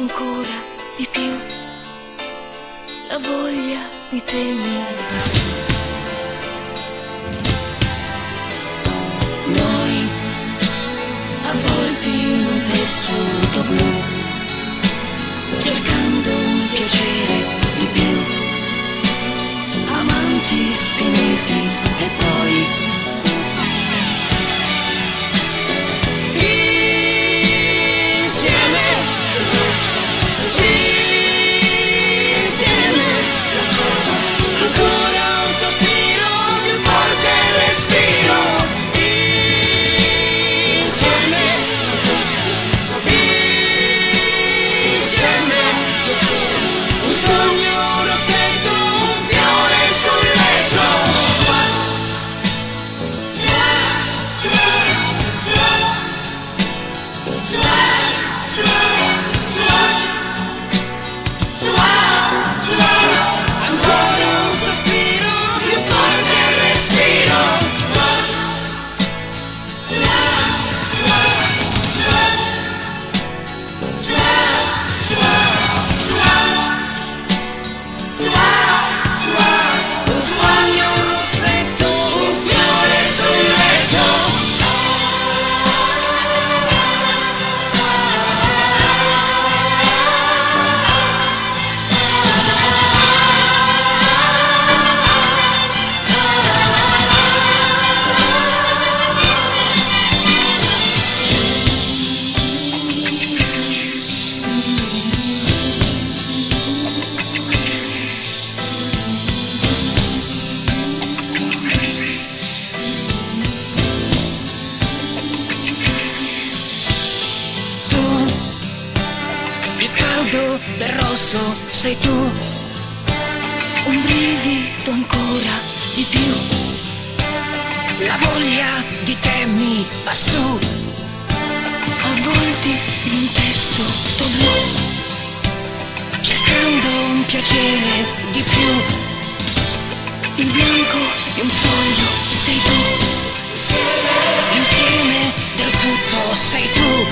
ancora di più, la voglia di te mi va su. Noi avvolti in un tessuto blu, cercando un piacere di più, amanti sfiniti e poi del rosso sei tu, un brivido ancora di più, la voglia di te mi va su, avvolti in un tessuto blu, cercando un piacere di più, il bianco di un foglio sei tu, l'insieme del tutto sei tu.